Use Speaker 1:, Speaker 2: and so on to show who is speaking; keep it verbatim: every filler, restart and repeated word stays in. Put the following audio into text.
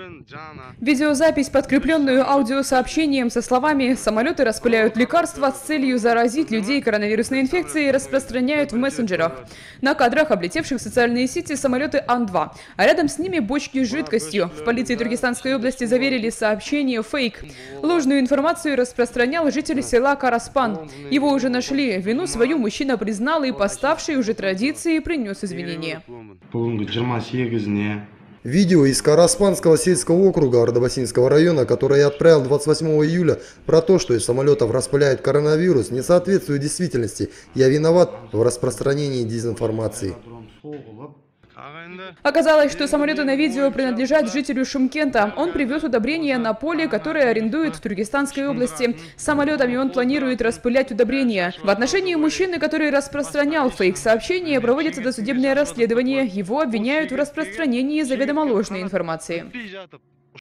Speaker 1: Видеозапись, подкрепленную аудиосообщением со словами «Самолеты распыляют лекарства с целью заразить людей коронавирусной инфекцией» распространяют в мессенджерах. На кадрах, облетевших социальные сети, самолеты Ан два, а рядом с ними бочки с жидкостью. В полиции Туркестанской области заверили, сообщение фейк. Ложную информацию распространял житель села Караспан. Его уже нашли. Вину свою мужчина признал и, по ставшей уже традиции, принес извинения.
Speaker 2: Видео из Караспанского сельского округа Ордобасинского района, которое я отправил двадцать восьмого июля, про то, что из самолетов распыляют коронавирус, не соответствует действительности. Я виноват в распространении дезинформации.
Speaker 1: Оказалось, что самолеты на видео принадлежат жителю Шымкента. Он привез удобрения на поле, которое арендует в Туркестанской области. Самолетами он планирует распылять удобрения. В отношении мужчины, который распространял фейк-сообщения, проводится досудебное расследование. Его обвиняют в распространении заведомо ложной информации.